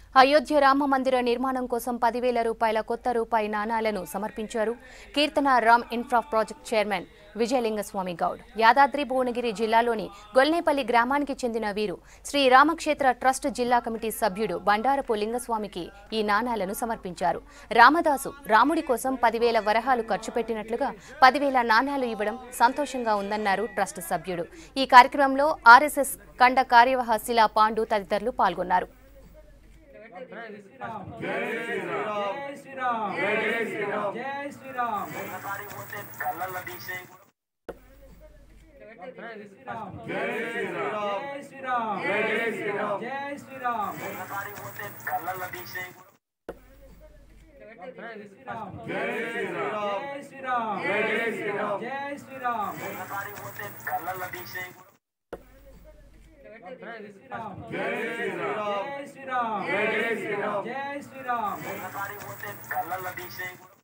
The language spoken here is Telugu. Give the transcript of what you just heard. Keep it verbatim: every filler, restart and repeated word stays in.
అయోధ్య రామ మందిర నిర్మాణం కోసం పదివేల రూపాయల కొత్త రూపాయి నాణాలను సమర్పించారు Keerthana Ram infra project chairman Vijayalingaswamy Goud. Yadadri Bhuvanagiri జిల్లాలోని గొల్నేపల్లి గ్రామానికి చెందిన వీరు శ్రీ రామక్షేత్ర ట్రస్ట్ జిల్లా కమిటీ సభ్యుడు బండారపు లింగస్వామికి ఈ నాణాలను సమర్పించారు. రామదాసు రాముడి కోసం పదివేల వరహాలు ఖర్చు పెట్టినట్లుగా పదివేల నాణాలు ఇవ్వడం సంతోషంగా ఉందన్నారు ట్రస్ట్ సభ్యుడు. ఈ కార్యక్రమంలో ఆర్ఎస్ఎస్ కండ కార్యవాహ శిలా పాండు తదితరులు పాల్గొన్నారు. जय श्री राम जय श्री राम जय श्री राम जय श्री राम जय श्री राम जय श्री राम जय श्री राम जय श्री राम जय श्री राम जय श्री राम जय श्री राम जय श्री राम जय श्री राम जय श्री राम जय श्री राम जय श्री राम जय श्री राम जय श्री राम